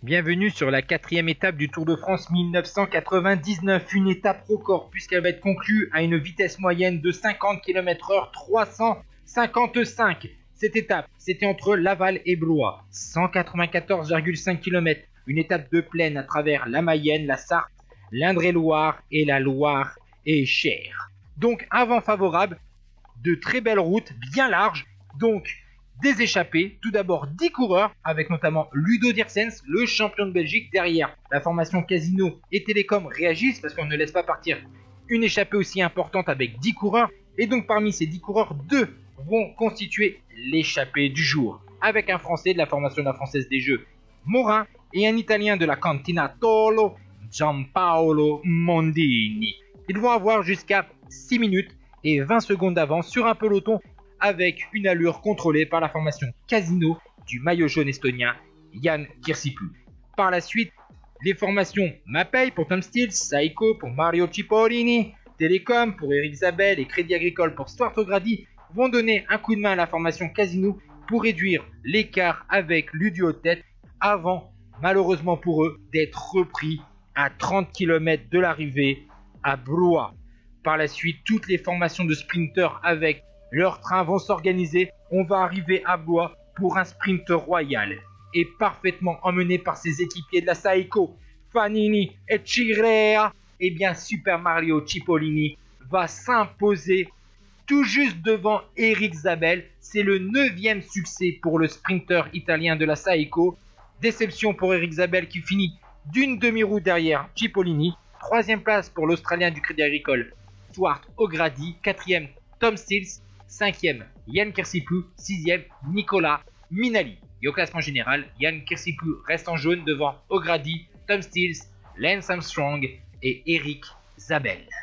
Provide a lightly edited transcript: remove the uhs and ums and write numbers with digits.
Bienvenue sur la quatrième étape du Tour de France 1999, une étape record puisqu'elle va être conclue à une vitesse moyenne de 50 km/h 355. Cette étape, c'était entre Laval et Blois, 194,5 km, une étape de plaine à travers la Mayenne, la Sarthe, l'Indre-et-Loire et la Loire et Cher. Donc un vent favorable, de très belles routes, bien larges, donc des échappées, tout d'abord 10 coureurs, avec notamment Ludo Diersens, le champion de Belgique. Derrière, la formation Casino et Télécom réagissent parce qu'on ne laisse pas partir une échappée aussi importante avec 10 coureurs. Et donc parmi ces 10 coureurs, 2 vont constituer l'échappée du jour, avec un Français de la formation de la Française des Jeux, Morin, et un Italien de la Continentale, Giampaolo Mondini. Ils vont avoir jusqu'à 6 minutes et 20 secondes d'avance sur un peloton avec une allure contrôlée par la formation Casino du maillot jaune estonien Jan Kirsipuu. Par la suite, les formations Mapei pour Tom Steels, Saiko pour Mario Cipollini, Télécom pour Eric Zabel et Crédit Agricole pour Stuart O'Grady vont donner un coup de main à la formation Casino pour réduire l'écart avec Ludo tête avant, malheureusement pour eux, d'être repris à 30 km de l'arrivée à Blois. Par la suite, toutes les formations de sprinteurs avec leurs trains vont s'organiser. On va arriver à Blois pour un sprint royal et parfaitement emmené par ses équipiers de la Saiko, Fanini et Chirea. Et bien Super Mario Cipollini va s'imposer tout juste devant Eric Zabel. C'est le 9e succès pour le sprinter italien de la Saiko. Déception pour Eric Zabel qui finit d'une demi-roue derrière Cipollini. 3e place pour l'Australien du Crédit Agricole, Stuart O'Grady. 4e, Tom Steels. 5e, Jan Kirsipuu. 6e, Nicolas Minali. Et au classement général, Jan Kirsipuu reste en jaune devant O'Grady, Tom Steels, Lance Armstrong et Eric Zabel.